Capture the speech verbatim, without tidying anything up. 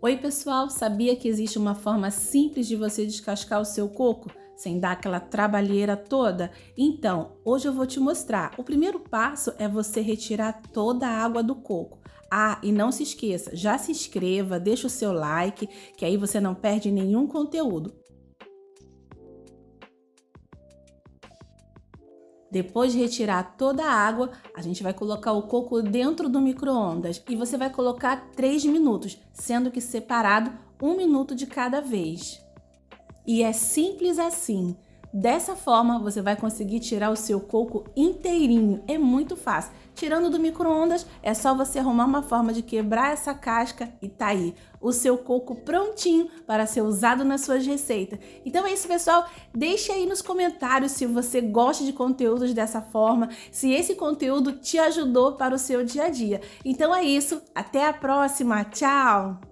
Oi pessoal, sabia que existe uma forma simples de você descascar o seu coco sem dar aquela trabalheira toda? Então, hoje eu vou te mostrar. O primeiro passo é você retirar toda a água do coco. Ah, e não se esqueça, já se inscreva, deixa o seu like, que aí você não perde nenhum conteúdo. Depois de retirar toda a água, a gente vai colocar o coco dentro do micro-ondas e você vai colocar três minutos, sendo que separado um minuto de cada vez. E é simples assim. Dessa forma, você vai conseguir tirar o seu coco inteirinho. É muito fácil. Tirando do micro-ondas, é só você arrumar uma forma de quebrar essa casca e tá aí o seu coco prontinho para ser usado nas suas receitas. Então é isso, pessoal. Deixe aí nos comentários se você gosta de conteúdos dessa forma, se esse conteúdo te ajudou para o seu dia a dia. Então é isso. Até a próxima. Tchau!